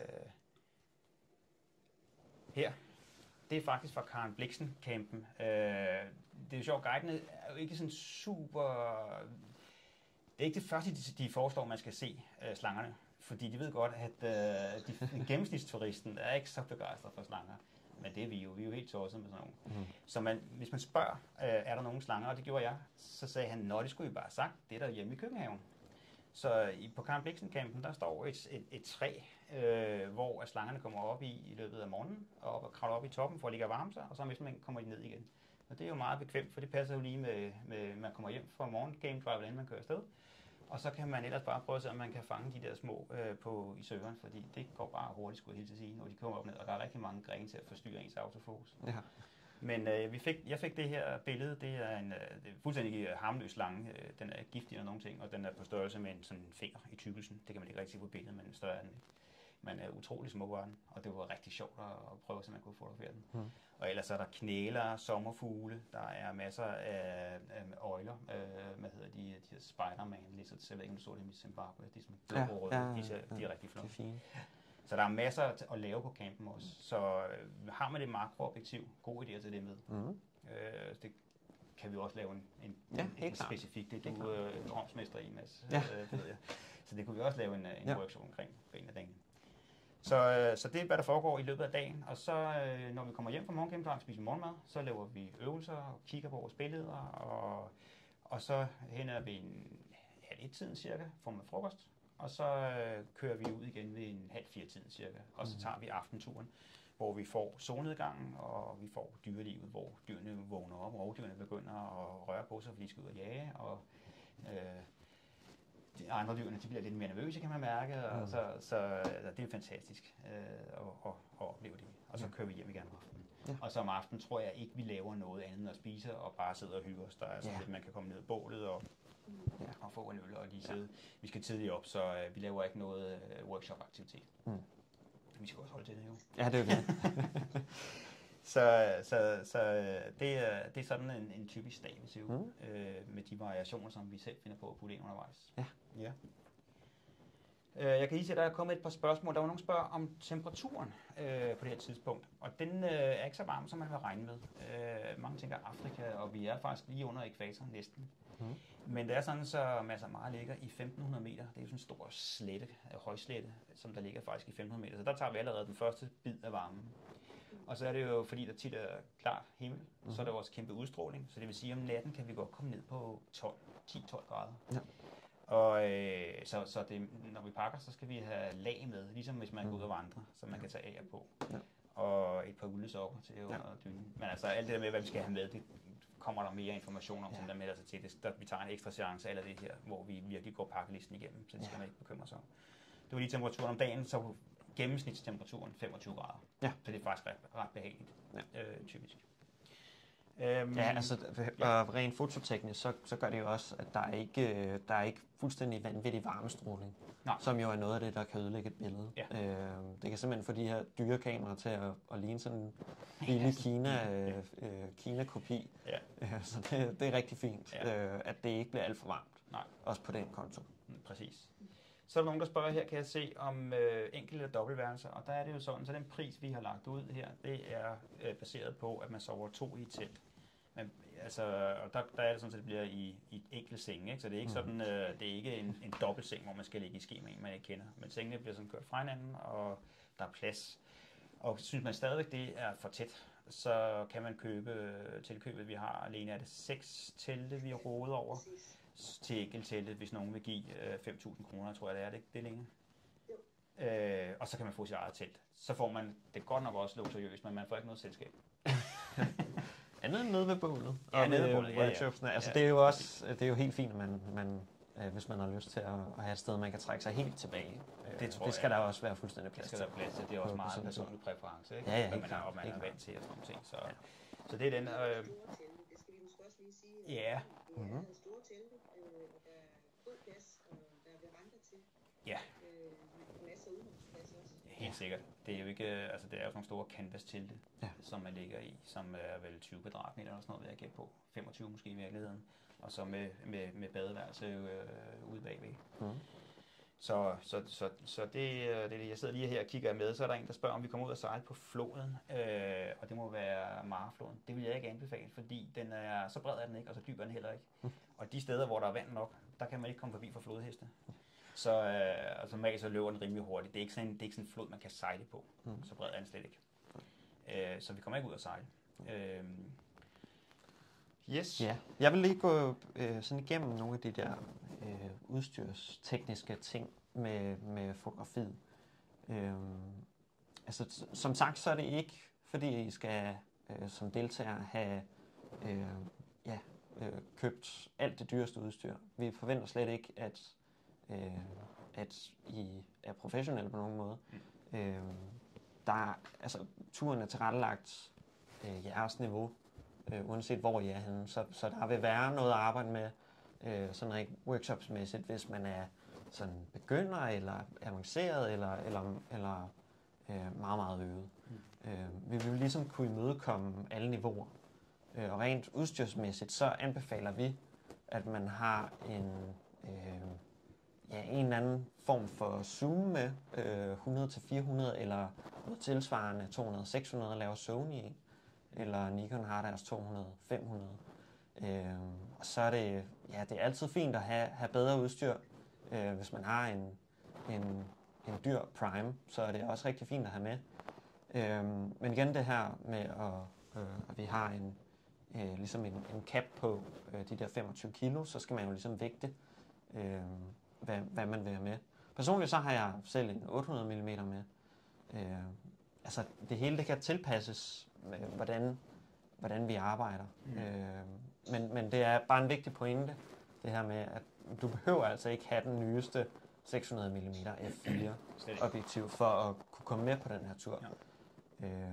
her. Det er faktisk fra Karen Bliksen-campen. Øh, det er jo sjovt, guidene er jo ikke sådan super... Det er ikke det første, de, de foreslår, man skal se øh, slangerne. Fordi de ved godt, at øh, de, gennemsnitsturisten er ikke så begejstret for slanger. Men det er vi jo. Vi er jo helt tosset med sådan nogle. Mm. Så man, hvis man spørger, øh, er der nogen slanger, og det gjorde jeg, så sagde han, nå, det skulle I bare have sagt. Det er der hjemme i køkkenhaven. Så i, på Karen Bliksen-campen, der står et, et, et træ, øh, hvor at slangerne kommer op i i løbet af morgenen, og, op, og kravler op i toppen for at ligge og varme sig, og så om eftermiddagen kommer de ned igen. Og det er jo meget bekvemt, for det passer jo lige med, med man kommer hjem fra morgengame drive, inden man kører afsted. Og så kan man ellers bare prøve at se, om man kan fange de der små øh, på, i søveren, fordi det går bare hurtigt, skulle jeg helt til at sige, når de kommer op ned, og der er rigtig mange grene til at forstyrre ens autofokus. Ja. Men øh, vi fik, jeg fik det her billede, det er en øh, det er fuldstændig harmløs slange, øh, den er giftig eller nogen ting, og den er på størrelse med en sådan finger i tykkelsen. Det kan man ikke rigtig se på billedet, men større er den ikke. Men er utrolig smuk var den, og det var rigtig sjovt at, at prøve, så man kunne fotografere den. Mm. Og ellers er der knæler, sommerfugle, der er masser af, af øjler, øh, hvad hedder de, de her Spider-Man lizards, jeg ved ikke, om du så dem i Zimbabwe, de er sådan blå Ja, og røde, ja, de, er, de ja, er rigtig Det flotte. er fint. Så der er masser at at lave på campen også, så øh, har man det makroobjektiv, gode idéer til det med. Mm. Øh, det kan vi også lave en, en, Ja, en, helt en klart. specifik. Det er Helt du øh, drømsmester i, Mads. Ja. Øh, det ved jeg. Så det kunne vi også lave en, en Ja. workshop omkring på en af dagene. Så, øh, så det er, hvad der foregår i løbet af dagen. Og så, øh, når vi kommer hjem fra morgengame og spiser morgenmad, så laver vi øvelser og kigger på vores billeder. Og, og så henter vi en halv et-tiden cirka, får man frokost. Og så øh, kører vi ud igen ved en halv fire-tiden cirka. Og så tager vi aftenturen, hvor vi får solnedgangen, og vi får dyrelivet, hvor dyrene vågner op, rovdyrene begynder at røre på sig, fordi de skal ud og jage, og øh, de andre dyrene de bliver lidt mere nervøse, kan man mærke, og Mm. så, så altså, det er fantastisk øh, at, at, at opleve det. Og så kører vi hjem igen om aftenen. Ja. Og så om aftenen tror jeg ikke, vi laver noget andet end at spise og bare sidde og hygge os. Der er sådan Ja. lidt, man kan komme ned i bålet og, Ja. og få en øl og lige sidde. Vi skal tidligt op, så øh, vi laver ikke noget øh, workshop-aktivitet. Mm. Vi skal også holde til det jo. Ja, det er jo det. Så, så, så øh, det, er, det er sådan en, en typisk dag, vi ser ud, Mm. øh, med de variationer, som vi selv finder på at putte ind undervejs. Ja. Ja. Øh, jeg kan lige se, at der er kommet et par spørgsmål. Der var nogen, der spørger om temperaturen øh, på det her tidspunkt, og den øh, er ikke så varm, som man vil regne med. Øh, mange tænker Afrika, og vi er faktisk lige under ekvator næsten. Mm. Men det er sådan, så Masai Mara ligger i femten hundrede meter. Det er jo sådan en stor slette, øh, højslette, som der ligger faktisk i femten hundrede meter. Så der tager vi allerede den første bid af varmen. Og så er det jo, fordi der tit er klart himmel, mm. så er der også kæmpe udstråling. Så det vil sige, at om natten kan vi godt komme ned på ti til tolv grader. Ja. Og øh, så, så det, når vi pakker, så skal vi have lag med, ligesom hvis man Mm. går ud og vandrer, så man kan tage af og på. Ja. Og et par uldsokker til under Ja. dynen. Men altså alt det der med, hvad vi skal have med, det kommer der mere information om, Ja. som der melder sig til. Det, der, vi tager en ekstra seance af det her, hvor vi virkelig går pakkelisten igennem, så det skal Ja. man ikke bekymre sig om. Det var lige temperaturen om dagen, så gennemsnitstemperaturen femogtyve grader. Ja. Så det er faktisk ret, ret behageligt, Ja. øh, typisk. Øhm, Ja, altså og rent fototeknisk, så, så gør det jo også, at der er ikke, der er ikke fuldstændig vanvittig varmestråling, Nej. som jo er noget af det, der kan ødelægge et billede. Ja. Øh, det kan simpelthen få de her dyre kameraer til at, at ligne sådan en lille Kina, øh, øh, Kina-kopi. Ja. Øh, så det, det er rigtig fint, Ja. øh, at det ikke bliver alt for varmt, Nej. også på den konto. Mm, præcis. Så er der nogen, der spørger her, kan jeg se, om øh, enkelte eller dobbeltværelser, og der er det jo sådan, så den pris, vi har lagt ud her, det er øh, baseret på, at man sover to i et telt. Men, altså, og der, der er det sådan, at det bliver i, i enkelt seng, ikke? Så det er ikke sådan, øh, det er ikke en, en dobbeltseng, hvor man skal ligge i ske med en, man ikke kender. Men sengene bliver sådan kørt fra hinanden, og der er plads. Og synes man stadigvæk, det er for tæt, så kan man købe tilkøbet. Vi har alene er det seks telte, vi har rådet over. til enkeltteltet, hvis nogen vil give øh, fem tusind kroner, tror jeg det er, det, det er længe. Øh, og så kan man få sit eget telt. Så får man det godt nok også luksuriøst, men man får ikke noget selskab. Andet end nede ved bålet. Ja, og nede ved med bålet, ja, ja. workshopsene. Altså, Ja. det er jo også det er jo helt fint, at man, man øh, hvis man har lyst til at, at have et sted, man kan trække sig helt tilbage. Øh, Det tror det skal jeg. der også være fuldstændig Det plads skal til. der være plads til. Det er også På- på meget sådan en personlig præference, ikke? Ja, ja, Hvad helt man er, klart, og man helt er klart. vant til og sådan nogle ting. Så, Ja. så det er den. Øh, Store telte, det skal vi måske også lige sige. at Ja. Det er Mhm. store telte, øh, og der er god plads, og der er verandah til. Ja. Øh, med masser af udholdsplads også. Helt sikkert. Det er jo ikke, øh, altså det er jo sådan nogle store canvas-telte, Ja. som man ligger i, som er vel tyve kvadratmeter eller sådan noget, vil jeg gætte på. femogtyve måske i virkeligheden. Og så med, med, med badeværelse øh, ude bagved. Mhm. Så, så, så, så det, øh, det er det, jeg sidder lige her og kigger med. Så er der en, der spørger, om vi kommer ud og sejle på floden. Øh, og det må være Marefloden. Det vil jeg ikke anbefale, fordi den er, så bred er den ikke, og så dyb er den heller ikke. Og de steder, hvor der er vand nok, der kan man ikke komme forbi for flodheste. Så øh, altså, normalt så løber den rimelig hurtigt. Det er ikke sådan en, det er ikke sådan en flod, man kan sejle på. Mm. Så bred er den slet ikke. Øh, så vi kommer ikke ud og sejle. Øh, yes. Ja, jeg vil lige gå øh, sådan igennem nogle af de der øh, udstyrstekniske ting med, med fotografiet. Øhm, altså, s- som sagt, så er det ikke, fordi I skal øh, som deltager have øh, ja, øh, købt alt det dyreste udstyr. Vi forventer slet ikke, at, øh, at I er professionelle på nogen måde. Mm. Øh, der er, altså, turen er tilrettelagt øh, jeres niveau, øh, uanset hvor I er henne. Så, så der vil være noget at arbejde med, øh, sådan rent workshopsmæssigt, hvis man er sådan begynder, eller avanceret, eller, eller, eller øh, meget, meget øvet. Mm. Øh, vi vil ligesom kunne imødekomme alle niveauer. Øh, og rent udstyrsmæssigt, så anbefaler vi, at man har en, øh, ja, en eller anden form for zoom med øh, hundrede til fire hundrede, eller noget tilsvarende to hundrede til seks hundrede laver Sony i, eller Nikon har deres to hundrede til fem hundrede. Øh, og så er det, ja, det er altid fint at have, have bedre udstyr. Øh, hvis man har en, en, en dyr Prime, så er det også rigtig fint at have med. Øh, men igen det her med, at, øh, at vi har en, øh, ligesom en, en cap på øh, de der femogtyve kilo, så skal man jo ligesom vægte, øh, hvad, hvad man vil have med. Personligt så har jeg selv en otte hundrede millimeter med. Øh, altså det hele det kan tilpasses, med, hvordan, hvordan vi arbejder. Mm. Øh, men, men det er bare en vigtig pointe, det her med, at du behøver altså ikke have den nyeste seks hundrede millimeter f fire objektiv for at kunne komme med på den her tur. Ja. Øh,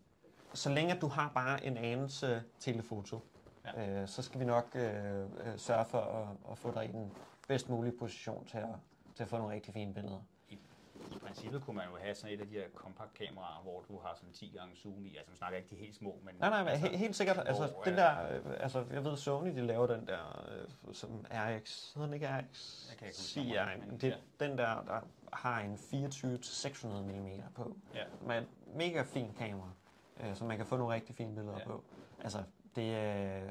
så længe du har bare en anelse telefoto, ja. øh, så skal vi nok øh, øh, sørge for at, at få dig i den bedst mulige position til at, til at få nogle rigtig fine billeder. I, I princippet kunne man jo have sådan et af de her kompaktkameraer, hvor du har sådan ti gange zoom i. Altså man snakker ikke de helt små, men... Nej, nej, altså, helt, helt sikkert. Altså, hvor, den øh, der, øh, altså, jeg ved, Sony, de laver den der, øh, som R X, hedder den ikke R X? Jeg kan ikke huske C I, nummeret, men det, ja. den der, der har en fireogtyve til seks hundrede millimeter på. Ja. Med et mega fin kamera, øh, så man kan få nogle rigtig fine billeder Ja. på. Altså, det er øh,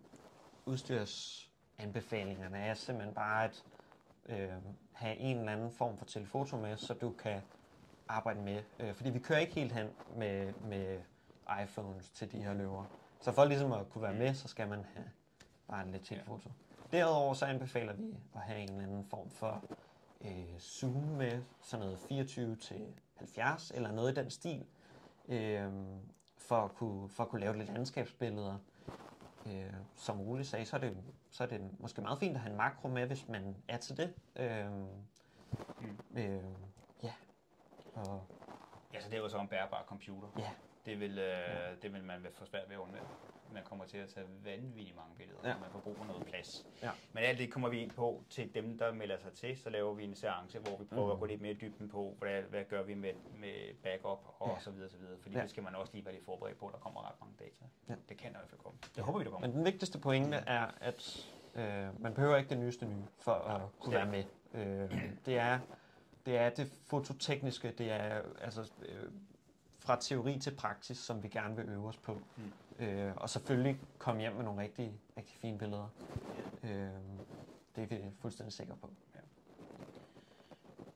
udstyrsanbefalingerne er simpelthen bare at øh, have en eller anden form for telefoto med, så du kan arbejde med. Øh, fordi vi kører ikke helt hen med, med iPhones til de her løver. Så for ligesom at kunne være med, så skal man have bare lidt telefoto. Ja. Derudover så anbefaler vi at have en eller anden form for øh, zoom med sådan noget fireogtyve til halvfjerds eller noget i den stil, øh, for, at kunne, for at kunne lave lidt landskabsbilleder. Øh, som Ole sagde, så er, det, så er det måske meget fint at have en makro med, hvis man er til det. Øh, Mm. øh, ja. Og, Ja, så det er jo så en bærbar computer. ja. Det vil, øh, det vil man få svært ved at undvære. Man kommer til at tage vanvittigt mange billeder, Ja. og man får brug for noget plads. Ja. Men alt det kommer vi ind på til dem, der melder sig til. Så laver vi en seance, hvor vi prøver Mhm. at gå lidt mere i dybden på, hvad, hvad gør vi med, med backup og Ja. så videre, så videre. Fordi Ja. det skal man også lige være lidt forberedt på, der kommer ret mange data. Ja. Det kan der i hvert fald komme. Det håber vi, der kommer. Men den vigtigste pointe er, at øh, man behøver ikke det nyeste nye for at Nej, kunne slet være med. Øh, det er det er det fototekniske, det er altså øh, fra teori til praksis, som vi gerne vil øve os på. Mm. Øh, og selvfølgelig komme hjem med nogle rigtig, rigtig fine billeder. Øh, det er vi fuldstændig sikre på.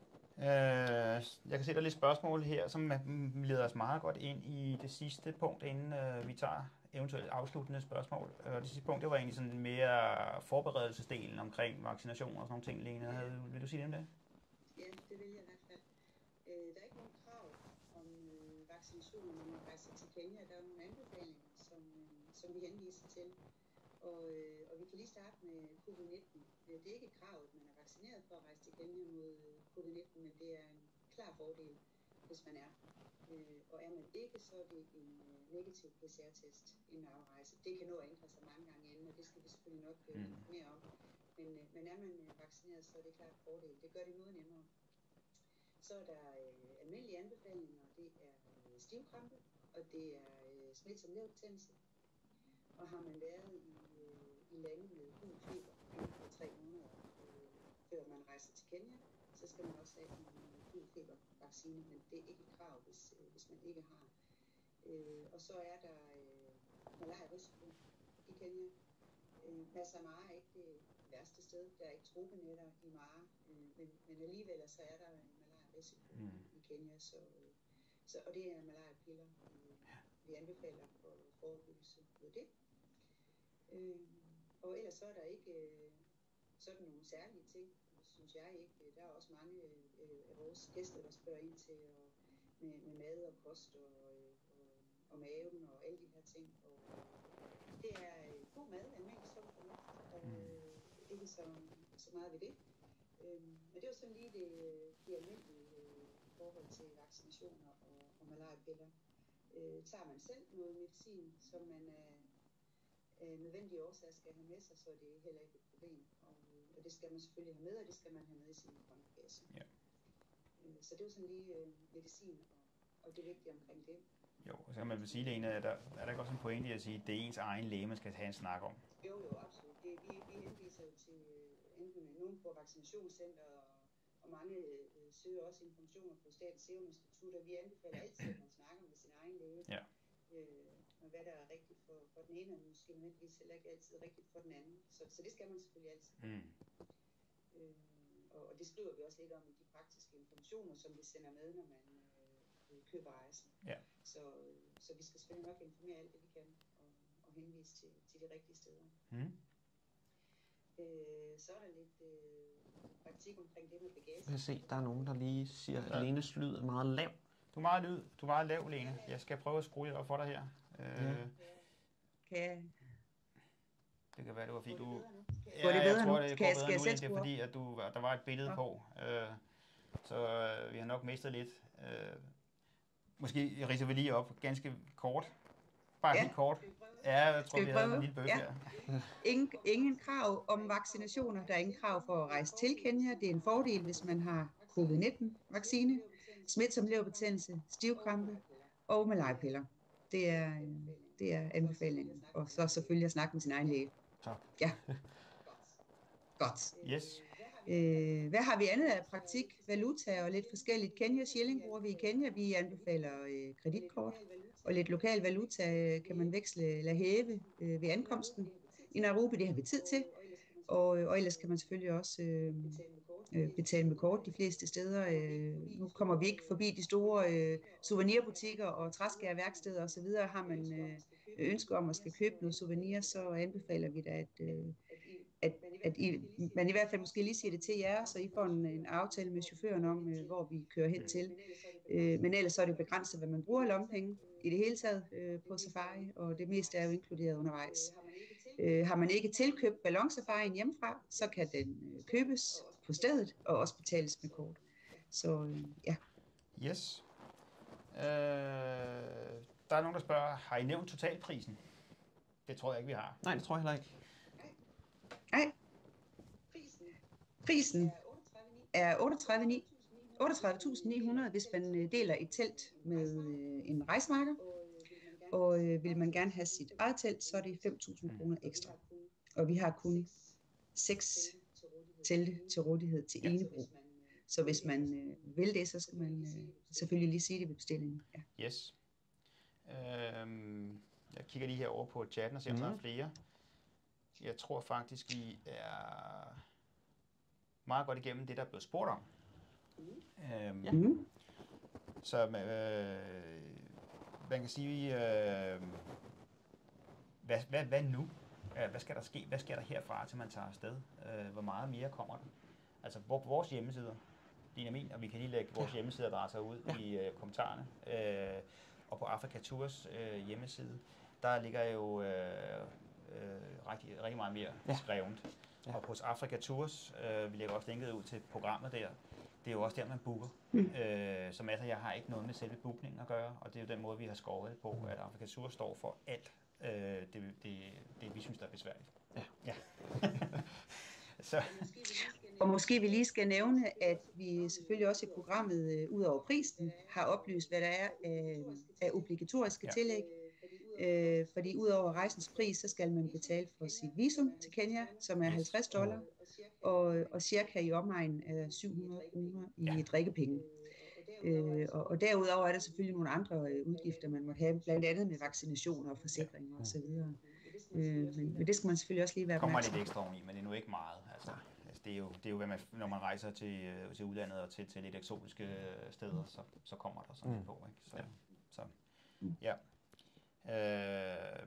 jeg kan se, der er lidt spørgsmål her, som leder os meget godt ind i det sidste punkt, inden øh, vi tager eventuelt afsluttende spørgsmål. Og det sidste punkt, det var egentlig sådan mere forberedelsesdelen omkring vaccination og sådan nogle ting, Lene. Havde, vil du sige det om det? Ja, det vil jeg i hvert fald. Øh, der er ikke nogen krav om øh, vaccination, når man rejser til Kenya. Der er nogle anbefalinger, som, øh, som vi henviser til. Og, øh, og vi kan lige starte med covid nitten. Det er ikke et krav, at man er vaccineret for at rejse til Kenya mod covid nitten, men det er en klar fordel, hvis man er. Øh, og er man ikke, så er det en øh, negativ P C R-test inden afrejse. Det kan nå at ændre sig mange gange inden, og det skal vi selvfølgelig nok øh, informere om. Men, øh, men er man øh, vaccineret, så er det klart fordel. Det gør det noget nemmere. Så er der øh, almindelige anbefalinger. Det er øh, stivkrampe, og det er øh, smitsom leverbetændelse. Og har man været i, øh, i lande med gul feber inden for tre måneder, øh, før man rejser til Kenya, så skal man også have en gul febervaccine, men det er ikke et krav, hvis, øh, hvis man ikke har. Øh, og så er der øh, malaria-risiko i Kenya. Øh, Masai Mara er ikke det værste sted. Der er ikke tropenetter i Mara, øh, men, men alligevel så er der en malaria-risiko mm. i Kenya. Så, øh, så, og det er malariapiller, øh, vi anbefaler for forebyggelse mod det. Øh, og ellers så er der ikke øh, sådan nogle særlige ting, synes jeg ikke. Der er også mange øh, af vores gæster, der spørger ind til og med, med mad og kost og, øh, og, og maven og alle de her ting. Og øh, det er øh, god mad, almindelig sund fornuft, og øh, ikke så, så meget ved det. Øh, men det var sådan lige det, de almindelige øh, forhold til vaccinationer og, og malariapiller. Øh, tager man selv noget medicin, som man er øh, nødvendige årsager skal have med sig, så er det heller ikke et problem. Og, og det skal man selvfølgelig have med, og det skal man have med i sin håndbagage. Ja. Øh, så det er jo sådan lige øh, medicin og, og det vigtige omkring det. Jo, så kan man vel sige, Lene, er der, er der ikke også en pointe i at sige, at det er ens egen læge, man skal have en snak om? Jo, jo, absolut. Det, vi, vi henviser jo til øh, enten nogen på vaccinationscenter, og, og mange øh, søger også informationer på Statens Serum Institut, og vi anbefaler altid, at man snakker med sin egen læge. Ja. Øh, og hvad der er rigtigt for, for den ene, og måske nødvendigvis heller ikke altid rigtigt for den anden. Så, så det skal man selvfølgelig altid. Mm. Øh, og, og det skriver vi også lidt om i de praktiske informationer, som vi sender med, når man øh, køber rejsen. Ja. Så, så vi skal selvfølgelig nok informere alt det, vi kan, og, og henvise til, til de rigtige steder. Mm. Øh, så er der lidt øh, praktik omkring det med bagage. Jeg kan se, der er nogen, der lige siger, at ja. Lenes lyd er meget lav. Du er meget, lyd. Du er meget lav, Lene. Jeg skal prøve at skrue op for dig her. Ja. Øh, kan Det kan være, det var fordi du... Ja, det jeg tror, det går bedre nu, end det er fordi, at du, der var et billede ja. på. Øh, så øh, vi har nok mistet lidt. Øh, måske ridser vi lige op ganske kort. Bare ja. helt kort. Ja, jeg tror, vi, vi havde en lille bøf ja. her. Ingen, ingen krav om vaccinationer. Der er ingen krav for at rejse til Kenya. Det er en fordel, hvis man har covid nitten vaccine, smitsom leverbetændelse, stivkrampe og malariapiller. Det er, det er anbefalingen. Og så selvfølgelig at snakke med sin egen læge. Tak. Ja. Godt. Yes. Øh, hvad har vi andet af praktik? Valuta og lidt forskelligt. Kenya shilling bruger vi i Kenya. Vi anbefaler øh, kreditkort. Og lidt lokal valuta øh, kan man veksle eller hæve øh, ved ankomsten. I Nairobi, det har vi tid til. Og, og ellers kan man selvfølgelig også øh, øh, betale med kort de fleste steder. Øh, nu kommer vi ikke forbi de store øh, souvenirbutikker og træskærværksteder osv. Har man øh, ønsker om at skal købe noget souvenir, så anbefaler vi da, at, øh, at, at I, man i hvert fald måske lige siger det til jer, så I får en, en aftale med chaufføren om, øh, hvor vi kører hen til. Øh, men ellers så er det begrænset, hvad man bruger lommepenge i det hele taget øh, på safari, og det meste er jo inkluderet undervejs. Øh, har man ikke tilkøbt ballonsafarien hjemmefra, så kan den øh, købes på stedet og også betales med kort. Så øh, ja. Yes. Øh, der er nogen, der spørger, har I nævnt totalprisen? Det tror jeg ikke, vi har. Nej, det tror jeg heller ikke. Nej. Prisen er otteogtredive tusind ni hundrede, hvis man deler et telt med en rejsmarker. Og øh, vil man gerne have sit eget telt, så er det fem tusind kroner ekstra. Og vi har kun seks telte til rådighed til enebrug. Så hvis man øh, vil det, så skal man øh, selvfølgelig lige sige det ved bestillingen. Ja. Yes. Øhm, jeg kigger lige her over på chatten og ser, om mm-hmm. der er flere. Jeg tror faktisk, vi er meget godt igennem det, der er blevet spurgt om. Øhm, Ja. Mm. Så øh, man kan sige, øh, hvad, hvad, hvad nu? Øh, Hvad skal der ske? Hvad sker der herfra, til man tager afsted? Øh, Hvor meget mere kommer der? Altså hvor- vores hjemmesider, din og min, og vi kan lige lægge vores hjemmesideadresser ud Ja. i øh, kommentarerne. Øh, og på Africa Tours øh, hjemmeside, der ligger jo øh, øh, rigtig, rigtig meget mere Ja. skrevet. Ja. Og hos Africa Tours, øh, vi lægger også linket ud til programmet der, det er jo også der, man booker. Mm. Øh, så masser, jeg har ikke noget med selve bookningen at gøre, og det er jo den måde, vi har skåret på, at Africa Tours står for alt øh, det, det, det, vi synes, der er besværligt. Ja. Ja. Så, Og måske vi lige skal nævne, at vi selvfølgelig også i programmet, øh, ud over prisen, har oplyst, hvad der er af, af obligatoriske Ja. tillæg. Øh, fordi ud over rejsens pris, så skal man betale for sit visum til Kenya, som er Yes. halvtreds dollar, og, og cirka i omegnen af syv hundrede kroner i Ja. drikkepenge. Øh, og, og derudover er der selvfølgelig nogle andre øh, udgifter, man må have, blandt andet med vaccinationer og forsikringer osv. Øh, men, men det skal man selvfølgelig også lige være kommer opmærksom lidt ekstra oveni, men det er nu ikke meget. Altså, altså det, er jo, det er jo, hvad man, når man rejser til, øh, til udlandet og til, til lidt eksotiske øh, steder, så, så kommer der sådan Mm. lidt på. Ikke? Så, Ja. så, ja. Øh,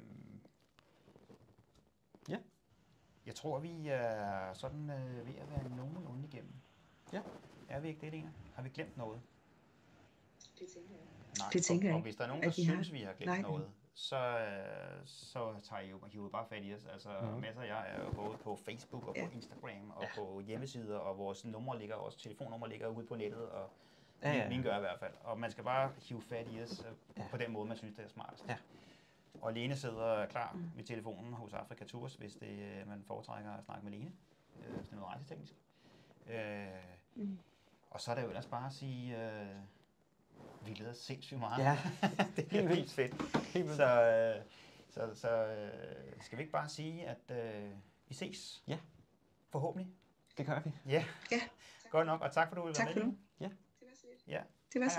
Ja. Jeg tror, vi er sådan øh, ved at være nogenlunde igennem. Ja. Er vi ikke det, Lena? Har vi glemt noget? Det tænker jeg. Nej. Det tænker og, jeg og ikke, hvis der er nogen, der at vi har. synes, vi har glemt Nej. noget, så, øh, så tager I jo, hiver bare fat i os. Altså, Mhm. masser af jer er jo både på Facebook og på Ja. Instagram og Ja. på hjemmesider, og vores numre ligger også, telefonnummer ligger ude på nettet, og Ja, ja, ja. min gør i hvert fald. Og man skal bare hive fat i os øh, Ja. på den måde, man synes, det er smartest. Ja. Og Lene sidder klar ved telefonen hos Africa Tours, hvis det, øh, man foretrækker at snakke med Lene, øh, hvis det er noget rejseteknisk. Øh, Mm. og så er det jo ellers bare at sige, øh, vi glæder os sindssygt meget. Ja. Det bliver Helt vildt. vildt fedt. Helt vildt. Så, øh, så, så øh, skal vi ikke bare sige, at øh, vi ses? Ja. Forhåbentlig. Det gør vi. Ja. Ja. Godt nok, og tak for, at du ville Tak være for med. nu. Lene. Det var så lidt. Ja. Det var så